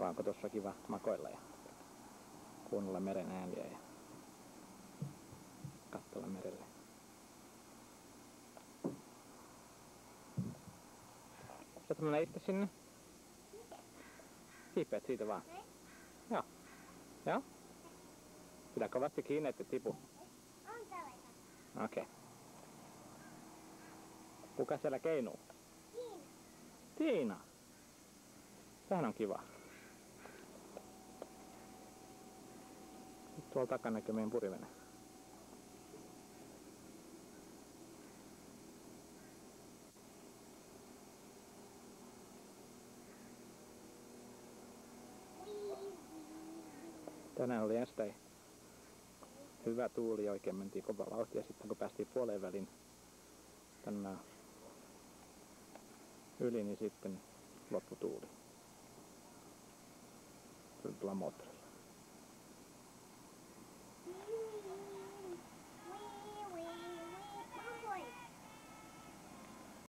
onko tuossa kiva makoilla ja kuunnella meren ääniä ja katsella merelle. Saat mennä itse sinne? Kiipeät siitä vaan. Joo. Joo? Pidä kovasti kiinni, ettei tipu. Okei. Kuka siellä keinuu? Tiina. Tiina. Tämähän on kiva. Tuolla takana näkyy meidän purivene. Tänään oli ensin hyvä tuuli, oikein mentiin kova vauhti ja sitten kun päästiin puoleen välin tänne yli, niin sitten loppui tuuli. Tuli tulla moottori.